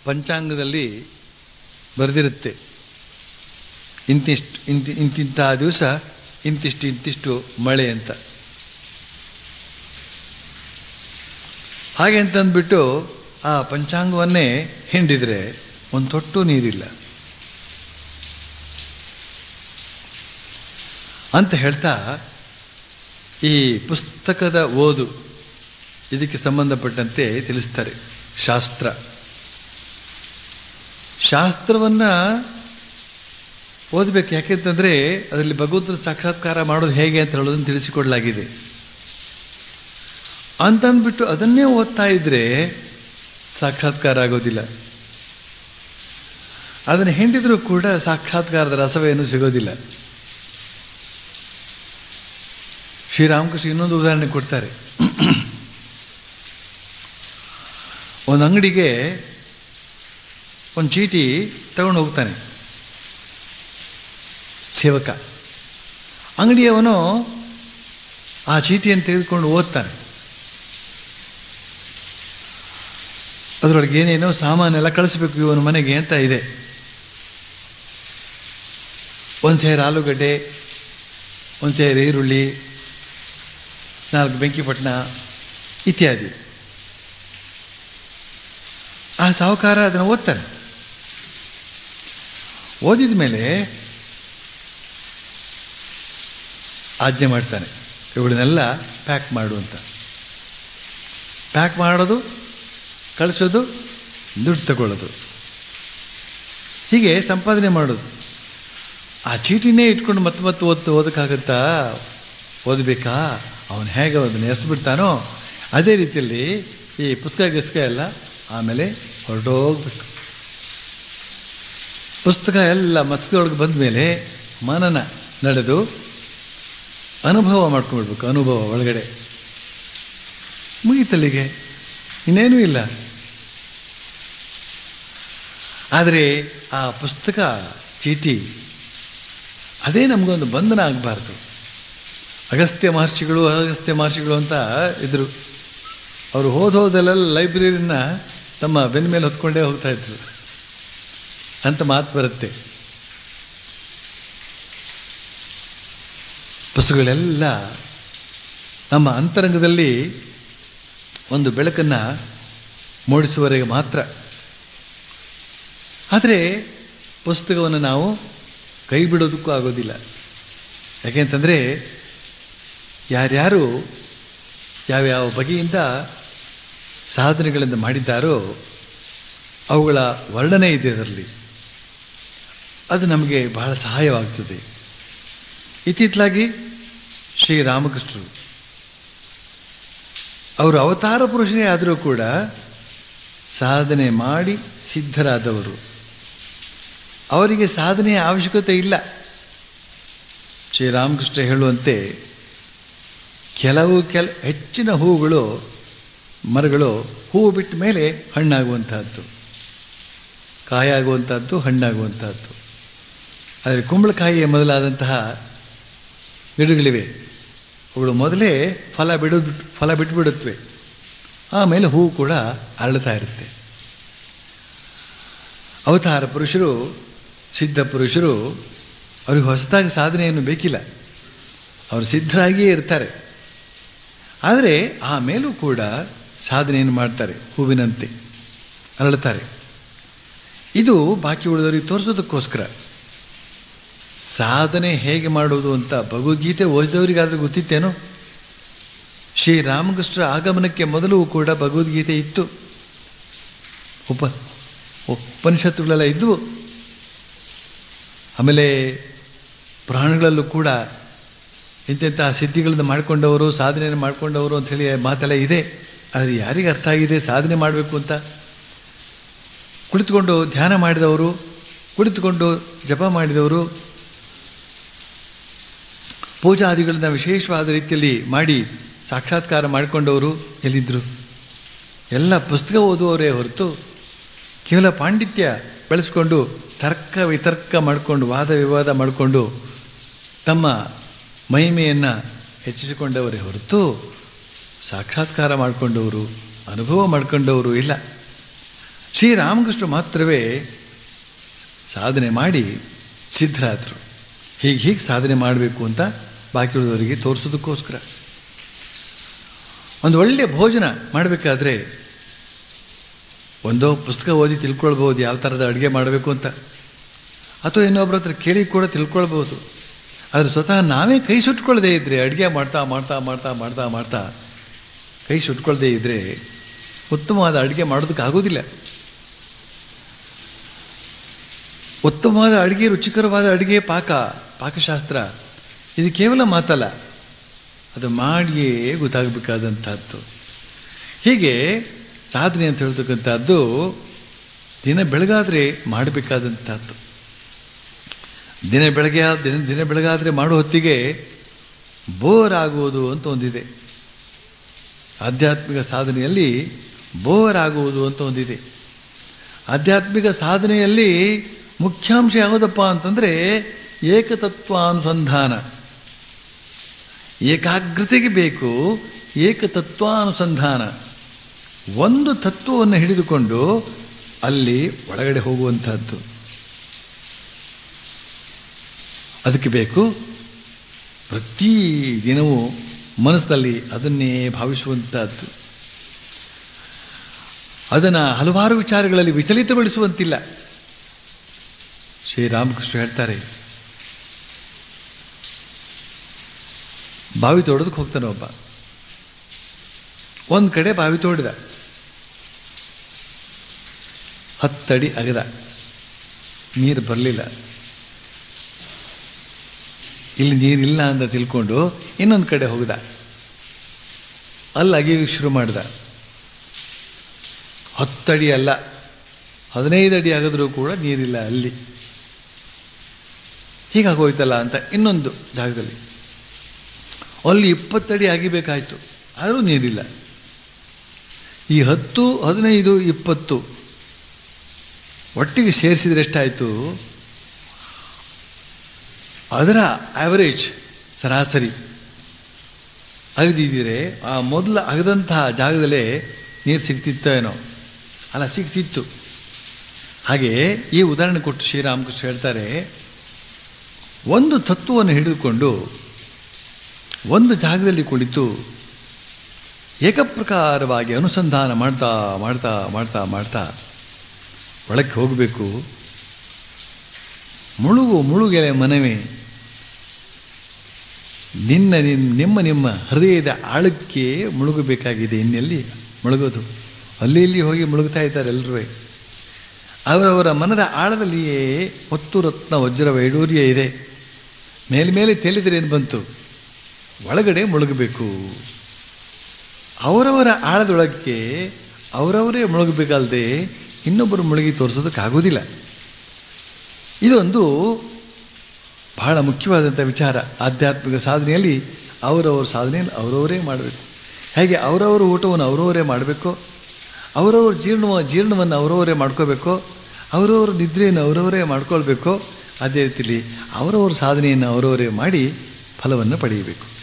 ಪಂಚಾಂಗದಲ್ಲಿ ಬರೆದಿರುತ್ತೆ, ಇಂತಿಂಥ ದಿವಸ ಇಂತಿಷ್ಟು ಮಳೆ ಅಂತ. ಹಾಗೆ ಅಂತಂದ್ಬಿಟ್ಟು ಆ ಪಂಚಾಂಗವನ್ನೇ ಹಿಂಡಿದರೆ ಒಂದು ತೊಟ್ಟು ನೀರಿಲ್ಲ ಅಂತ ಹೇಳ್ತಾ, ಈ ಪುಸ್ತಕದ ಓದು ಇದಕ್ಕೆ ಸಂಬಂಧಪಟ್ಟಂತೆ ತಿಳಿಸ್ತಾರೆ. ಶಾಸ್ತ್ರವನ್ನು ಓದಬೇಕು. ಯಾಕೆಂತಂದರೆ ಅದರಲ್ಲಿ ಭಗವಂತನ ಸಾಕ್ಷಾತ್ಕಾರ ಮಾಡೋದು ಹೇಗೆ ಅಂತ ಹೇಳೋದನ್ನು ತಿಳಿಸಿಕೊಡಲಾಗಿದೆ. ಅಂತಂದ್ಬಿಟ್ಟು ಅದನ್ನೇ ಓದ್ತಾ ಇದ್ದರೆ ಸಾಕ್ಷಾತ್ಕಾರ ಆಗೋದಿಲ್ಲ. ಅದನ್ನು ಹಿಂಡಿದರೂ ಕೂಡ ಸಾಕ್ಷಾತ್ಕಾರದ ರಸವೇನು ಸಿಗೋದಿಲ್ಲ. ಶ್ರೀರಾಮಕೃಷ್ಣ ಇನ್ನೊಂದು ಉದಾಹರಣೆ ಕೊಡ್ತಾರೆ. ಒಂದು ಅಂಗಡಿಗೆ ಒಂದು ಚೀಟಿ ತಗೊಂಡು ಹೋಗ್ತಾನೆ ಸೇವಕ. ಅಂಗಡಿಯವನು ಆ ಚೀಟಿಯನ್ನು ತೆಗೆದುಕೊಂಡು ಓದ್ತಾನೆ. ಅದರೊಳಗೆ ಏನೇನೋ ಸಾಮಾನೆಲ್ಲ ಕಳಿಸ್ಬೇಕು ಇವನ ಮನೆಗೆ ಅಂತ ಇದೆ. ಒಂದು ಸೇರು ಆಲೂಗಡ್ಡೆ, ಒಂದು ಸೇರು ಈರುಳ್ಳಿ, 4 ಬೆಂಕಿಪಟ್ಟಣ ಇತ್ಯಾದಿ. ಆ ಸಾಹುಕಾರ ಅದನ್ನು ಓದ್ತಾನೆ. ಓದಿದ ಮೇಲೆ ಆಜ್ಞೆ ಮಾಡ್ತಾನೆ, ಇವುಗಳನ್ನೆಲ್ಲ ಪ್ಯಾಕ್ ಮಾಡು ಅಂತ. ಪ್ಯಾಕ್ ಮಾಡೋದು, ಕಳಿಸೋದು, ದುಡ್ಡು ತಗೊಳ್ಳೋದು, ಹೀಗೆ ಸಂಪಾದನೆ ಮಾಡೋದು. ಆ ಚೀಟಿನೇ ಇಟ್ಕೊಂಡು ಮತ್ತೆ ಓದೋಕ್ಕಾಗತ್ತಾ? ಓದಬೇಕಾ? ಅವನು ಹೇಗೆ ಅದನ್ನು ಎಸ್ಬಿಡ್ತಾನೋ ಅದೇ ರೀತಿಯಲ್ಲಿ ಈ ಪುಸ್ತಕ ಎಲ್ಲ ಆಮೇಲೆ ಹೊರಟೋಗ್ಬೇಕು. ಪುಸ್ತಕ ಎಲ್ಲ ಮನಸ್ಸಿನೊಳಗೆ ಬಂದ ಮೇಲೆ ಮನನ ನಡೆದು ಅನುಭವ ಮಾಡ್ಕೊಂಡ್ಬಿಡ್ಬೇಕು. ಅನುಭವ ಒಳಗಡೆ ಮುಗೀತಲ್ಲಿಗೆ, ಇನ್ನೇನೂ ಇಲ್ಲ. ಆದರೆ ಆ ಪುಸ್ತಕ ಚೀಟಿ ಅದೇ ನಮಗೊಂದು ಬಂಧನ ಆಗಬಾರ್ದು. ಅಗಸ್ತ್ಯ ಮಹರ್ಷಿಗಳು ಅಂತ ಇದ್ದರು. ಅವರು ಹೋದೆಲ್ಲ ಲೈಬ್ರರಿನ ತಮ್ಮ ಬೆನ್ನ ಮೇಲೆ ಹೊತ್ಕೊಂಡೇ ಹೋಗ್ತಾ ಇದ್ರು ಅಂತ ಮಾತು ಬರುತ್ತೆ. ಪುಸ್ತಕಗಳೆಲ್ಲ ನಮ್ಮ ಅಂತರಂಗದಲ್ಲಿ ಒಂದು ಬೆಳಕನ್ನು ಮೂಡಿಸುವವರೆಗೆ ಮಾತ್ರ. ಆದರೆ ಪುಸ್ತಕವನ್ನು ನಾವು ಕೈ ಬಿಡೋದಕ್ಕೂ ಆಗೋದಿಲ್ಲ. ಯಾಕೆಂತಂದರೆ ಯಾರ್ಯಾರು ಯಾವ್ಯಾವ ಬಗೆಯಿಂದ ಸಾಧನೆಗಳಿಂದ ಮಾಡಿದ್ದಾರೋ ಅವುಗಳ ವರ್ಣನೆ ಇದೆ ಅದರಲ್ಲಿ. ಅದು ನಮಗೆ ಬಹಳ ಸಹಾಯವಾಗ್ತದೆ. ಇತ್ತಿತ್ತಲಾಗಿ ಶ್ರೀರಾಮಕೃಷ್ಣರು ಅವರು ಅವತಾರ ಪುರುಷನೇ ಆದರೂ ಕೂಡ ಸಾಧನೆ ಮಾಡಿ ಸಿದ್ಧರಾದವರು. ಅವರಿಗೆ ಸಾಧನೆಯ ಅವಶ್ಯಕತೆ ಇಲ್ಲ. ಶ್ರೀರಾಮಕೃಷ್ಣ ಹೇಳುವಂತೆ ಹೆಚ್ಚಿನ ಹೂಗಳು, ಮರಗಳು ಹೂವು ಬಿಟ್ಟ ಮೇಲೆ ಹಣ್ಣಾಗುವಂತಹದ್ದು, ಕಾಯಾಗುವಂತಹದ್ದು, ಹಣ್ಣಾಗುವಂತಹದ್ದು. ಆದರೆ ಕುಂಬಳಕಾಯಿಯ ಮೊದಲಾದಂತಹ ಗಿಡಗಳಿವೆ, ಅವುಗಳು ಮೊದಲೇ ಫಲ ಬಿಟ್ಟುಬಿಡುತ್ತವೆ, ಆಮೇಲೆ ಹೂವು ಕೂಡ ಅರಳುತ್ತಾ ಇರುತ್ತೆ. ಅವತಾರ ಪುರುಷರು, ಸಿದ್ಧ ಪುರುಷರು, ಅವ್ರಿಗೆ ಹೊಸದಾಗಿ ಸಾಧನೆಯನ್ನು ಬೇಕಿಲ್ಲ. ಅವರು ಸಿದ್ಧರಾಗಿಯೇ ಇರ್ತಾರೆ. ಆದರೆ ಆಮೇಲೂ ಕೂಡ ಸಾಧನೆಯನ್ನು ಮಾಡ್ತಾರೆ, ಹೂವಿನಂತೆ ಅರಳುತ್ತಾರೆ. ಇದು ಬಾಕಿ ಉಳಿದವರಿಗೆ ತೋರಿಸೋದಕ್ಕೋಸ್ಕರ. ಸಾಧನೆ ಹೇಗೆ ಮಾಡೋದು ಅಂತ ಭಗವದ್ಗೀತೆ ಓದಿದವರಿಗಾದರೂ ಗೊತ್ತಿತ್ತೇನೋ? ಶ್ರೀರಾಮಕೃಷ್ಣರ ಆಗಮನಕ್ಕೆ ಮೊದಲು ಕೂಡ ಭಗವದ್ಗೀತೆ ಇತ್ತು, ಉಪನಿಷತ್ತುಗಳೆಲ್ಲ ಇದ್ದವು. ಆಮೇಲೆ ಪುರಾಣಗಳಲ್ಲೂ ಕೂಡ ಇಂಥ ಸಿದ್ಧಿಗಳನ್ನು ಮಾಡಿಕೊಂಡವರು, ಸಾಧನೆಯನ್ನು ಮಾಡಿಕೊಂಡವರು ಅಂಥೇಳಿ ಮಾತೆಲ್ಲ ಇದೆ. ಆದರೆ ಯಾರಿಗೆ ಅರ್ಥ ಆಗಿದೆ ಸಾಧನೆ ಮಾಡಬೇಕು ಅಂತ? ಕುಳಿತುಕೊಂಡು ಧ್ಯಾನ ಮಾಡಿದವರು, ಕುಳಿತುಕೊಂಡು ಜಪ ಮಾಡಿದವರು, ಪೂಜಾದಿಗಳನ್ನ ವಿಶೇಷವಾದ ರೀತಿಯಲ್ಲಿ ಮಾಡಿ ಸಾಕ್ಷಾತ್ಕಾರ ಮಾಡಿಕೊಂಡವರು ಎಲ್ಲಿದ್ದರು? ಎಲ್ಲ ಪುಸ್ತಕ ಓದುವವರೇ ಹೊರತು ಕೇವಲ ಪಾಂಡಿತ್ಯ ಬೆಳೆಸ್ಕೊಂಡು ತರ್ಕ ವಿತರ್ಕ ಮಾಡಿಕೊಂಡು ವಾದ ವಿವಾದ ಮಾಡಿಕೊಂಡು ತಮ್ಮ ಮಹಿಮೆಯನ್ನು ಹೆಚ್ಚಿಸಿಕೊಂಡವರೇ ಹೊರತು ಸಾಕ್ಷಾತ್ಕಾರ ಮಾಡಿಕೊಂಡವರು, ಅನುಭವ ಮಾಡಿಕೊಂಡವರು ಇಲ್ಲ. ಶ್ರೀರಾಮಕೃಷ್ಣ ಮಾತ್ರವೇ ಸಾಧನೆ ಮಾಡಿ ಸಿದ್ಧರಾದರು. ಹೀಗೆ ಸಾಧನೆ ಮಾಡಬೇಕು ಅಂತ ಬಾಕಿ ಉಳಿದವರಿಗೆ ತೋರಿಸೋದಕ್ಕೋಸ್ಕರ. ಒಂದು ಒಳ್ಳೆಯ ಭೋಜನ ಮಾಡಬೇಕಾದ್ರೆ ಒಂದೋ ಪುಸ್ತಕ ಓದಿ ತಿಳ್ಕೊಳ್ಬೋದು ಯಾವ ಥರದ ಅಡುಗೆ ಮಾಡಬೇಕು ಅಂತ, ಅಥವಾ ಇನ್ನೊಬ್ಬರ ಹತ್ರ ಕೇಳಿ ಕೂಡ ತಿಳ್ಕೊಳ್ಬೋದು. ಆದರೆ ಸ್ವತಃ ನಾವೇ ಕೈ ಸುಟ್ಕೊಳ್ಳದೆ ಇದ್ದರೆ, ಅಡುಗೆ ಮಾಡ್ತಾ ಮಾಡ್ತಾ ಮಾಡ್ತಾ ಮಾಡ್ತಾ ಮಾಡ್ತಾ ಕೈ ಸುಟ್ಕೊಳ್ಳದೆ ಇದ್ದರೆ ಉತ್ತಮವಾದ ಅಡುಗೆ ಮಾಡೋದಕ್ಕಾಗೋದಿಲ್ಲ. ಉತ್ತಮವಾದ ಅಡುಗೆ, ರುಚಿಕರವಾದ ಅಡುಗೆ, ಪಾಕಶಾಸ್ತ್ರ ಇದು ಕೇವಲ ಮಾತಲ್ಲ, ಅದು ಮಾಡಿಯೇ ಗೊತ್ತಾಗಬೇಕಾದಂಥದ್ದು. ಹೀಗೆ ಸಾಧನೆ ಅಂತ ಹೇಳ್ತಕ್ಕಂಥದ್ದು ದಿನ ಬೆಳಗಾದರೆ ಮಾಡಬೇಕಾದಂಥದ್ದು. ದಿನ ಬೆಳಗಾದರೆ ಮಾಡೋ ಹೊತ್ತಿಗೆ ಬೋರ್ ಆಗುವುದು ಅಂತ ಒಂದಿದೆ. ಆಧ್ಯಾತ್ಮಿಕ ಸಾಧನೆಯಲ್ಲಿ ಬೋರ್ ಆಗುವುದು ಅಂತ ಒಂದಿದೆ. ಆಧ್ಯಾತ್ಮಿಕ ಸಾಧನೆಯಲ್ಲಿ ಮುಖ್ಯಾಂಶ ಯಾವುದಪ್ಪ ಅಂತಂದರೆ ಏಕತತ್ವಾನುಸಂಧಾನ. ಏಕಾಗ್ರತೆಗೆ ಬೇಕು ಏಕತತ್ವಾನುಸಂಧಾನ. ಒಂದು ತತ್ವವನ್ನು ಹಿಡಿದುಕೊಂಡು ಅಲ್ಲಿ ಒಳಗಡೆ ಹೋಗುವಂತಹದ್ದು. ಅದಕ್ಕೆ ಬೇಕು ಪ್ರತಿ ದಿನವೂ ಮನಸ್ಸಲ್ಲಿ ಅದನ್ನೇ ಭಾವಿಸುವಂತಹದ್ದು. ಅದನ್ನು ಹಲವಾರು ವಿಚಾರಗಳಲ್ಲಿ ವಿಚಲಿತಗೊಳಿಸುವಂತಿಲ್ಲ. ಶ್ರೀರಾಮಕೃಷ್ಣ ಹೇಳ್ತಾರೆ, ಬಾವಿ ತೋಡೋದಕ್ಕೆ ಹೋಗ್ತಾನೆ ಒಬ್ಬ. ಒಂದು ಕಡೆ ಬಾವಿ ತೋಡಿದ, 10 ಅಡಿ ಅಗದ, ನೀರು ಬರಲಿಲ್ಲ. ಇಲ್ಲಿ ನೀರಿಲ್ಲ ಅಂತ ತಿಳ್ಕೊಂಡು ಇನ್ನೊಂದು ಕಡೆ ಹೋಗ್ದ, ಅಲ್ಲಿ ಅಗಿಯೋಕ್ಕೆ ಶುರು ಮಾಡಿದ. 10 ಅಡಿ ಅಲ್ಲ, 15 ಅಡಿ ಆಗಿದ್ರೂ ಕೂಡ ನೀರಿಲ್ಲ ಅಲ್ಲಿ. ಹೀಗಾಗೋಯ್ತಲ್ಲ ಅಂತ ಇನ್ನೊಂದು ಜಾಗದಲ್ಲಿ, ಅಲ್ಲಿ 20 ಅಡಿ ಅಗಿಬೇಕಾಯ್ತು, ಆದರೂ ನೀರಿಲ್ಲ. ಈ 10, 15, 20 ಒಟ್ಟಿಗೆ ಸೇರಿಸಿದ್ರೆ ಎಷ್ಟಾಯಿತು? ಅದರ ಆ್ಯಾವರೇಜ್ ಸರಾಸರಿ ಅಗದಿದ್ದರೆ ಆ ಮೊದಲು ಅಗದಂತಹ ಜಾಗದಲ್ಲೇ ನೀರು ಸಿಗ್ತಿತ್ತೋ ಏನೋ, ಅಲ್ಲ ಸಿಗ್ತಿತ್ತು. ಹಾಗೆಯೇ ಈ ಉದಾಹರಣೆ ಕೊಟ್ಟು ಶ್ರೀರಾಮಕೃಷ್ಣ ಹೇಳ್ತಾರೆ, ಒಂದು ತತ್ವವನ್ನು ಹಿಡಿದುಕೊಂಡು ಒಂದು ಜಾಗದಲ್ಲಿ ಕುಳಿತು ಏಕಪ್ರಕಾರವಾಗಿ ಅನುಸಂಧಾನ ಮಾಡ್ತಾ ಮಾಡ್ತಾ ಮಾಡ್ತಾ ಮಾಡ್ತಾ ಒಳಕ್ಕೆ ಹೋಗಬೇಕು. ಮುಳುಗೆಲೆ ಮನವೇ, ನಿಮ್ಮ ಹೃದಯದ ಆಳಕ್ಕೆ ಮುಳುಗಬೇಕಾಗಿದೆ. ಇನ್ನೆಲ್ಲಿ ಮುಳುಗೋದು? ಅಲ್ಲಿ ಇಲ್ಲಿ ಹೋಗಿ ಮುಳುಗ್ತಾ ಇದ್ದಾರೆ ಎಲ್ಲರೂ. ಅವರವರ ಮನದ ಆಳದಲ್ಲಿಯೇ ಮುತ್ತು ರತ್ನ ವಜ್ರ ವೈಡೂರ್ಯ ಇದೆ. ಮೇಲ್ಮೇಲೆ ತೇಲಿದರೆ ಏನು ಬಂತು? ಒಳಗಡೆ ಮುಳುಗಬೇಕು. ಅವರವರ ಆಳದೊಳಕ್ಕೆ ಅವರವರೇ ಮುಳುಗಬೇಕಲ್ಲದೆ ಇನ್ನೊಬ್ಬರು ಮುಳುಗಿ ತೋರಿಸೋದಕ್ಕಾಗೋದಿಲ್ಲ. ಇದೊಂದು ಬಹಳ ಮುಖ್ಯವಾದಂಥ ವಿಚಾರ. ಆಧ್ಯಾತ್ಮಿಕ ಸಾಧನೆಯಲ್ಲಿ ಅವರವರ ಸಾಧನೆಯಲ್ಲಿ ಅವರವರೇ ಮಾಡಬೇಕು. ಹೇಗೆ ಅವರವರ ಊಟವನ್ನು ಅವರವರೇ ಮಾಡಬೇಕು, ಅವರವರ ಜೀರ್ಣವನ್ನು ಅವರವರೇ ಮಾಡ್ಕೋಬೇಕು, ಅವರವರ ನಿದ್ರೆಯನ್ನು ಅವರವರೇ ಮಾಡ್ಕೊಳ್ಬೇಕು, ಅದೇ ರೀತಿಯಲ್ಲಿ ಅವರವರ ಸಾಧನೆಯನ್ನು ಅವರವರೇ ಮಾಡಿ ಫಲವನ್ನು ಪಡೆಯಬೇಕು.